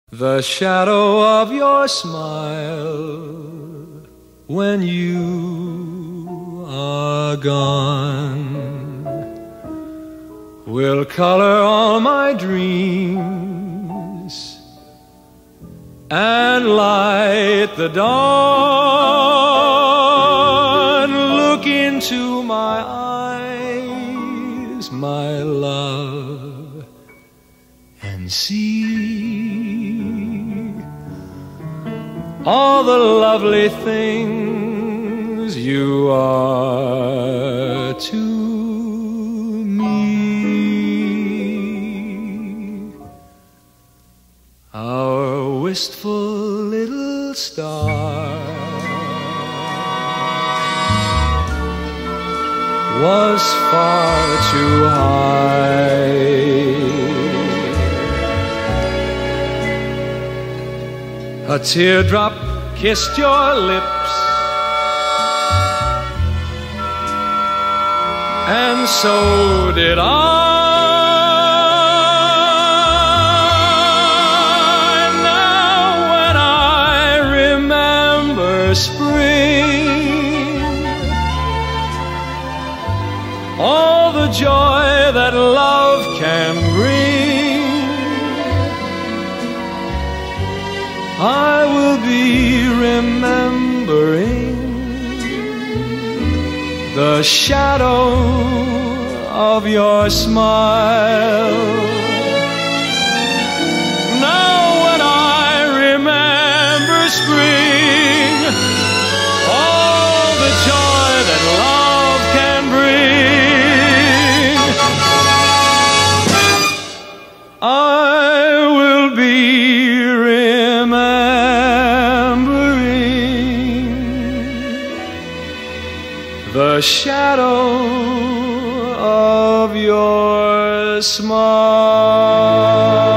The shadow of your smile when you are gone will color all my dreams and light the dawn. Look into my eyes, my love, and see all the lovely things you are to me. Our wistful little star was far too high. A teardrop kissed your lips, and so did I. Now when I remember spring, all the joy that love can bring, I will be remembering the shadow of your smile. Now when I remember spring, all the joy that love can bring, I will be the shadow of your smile.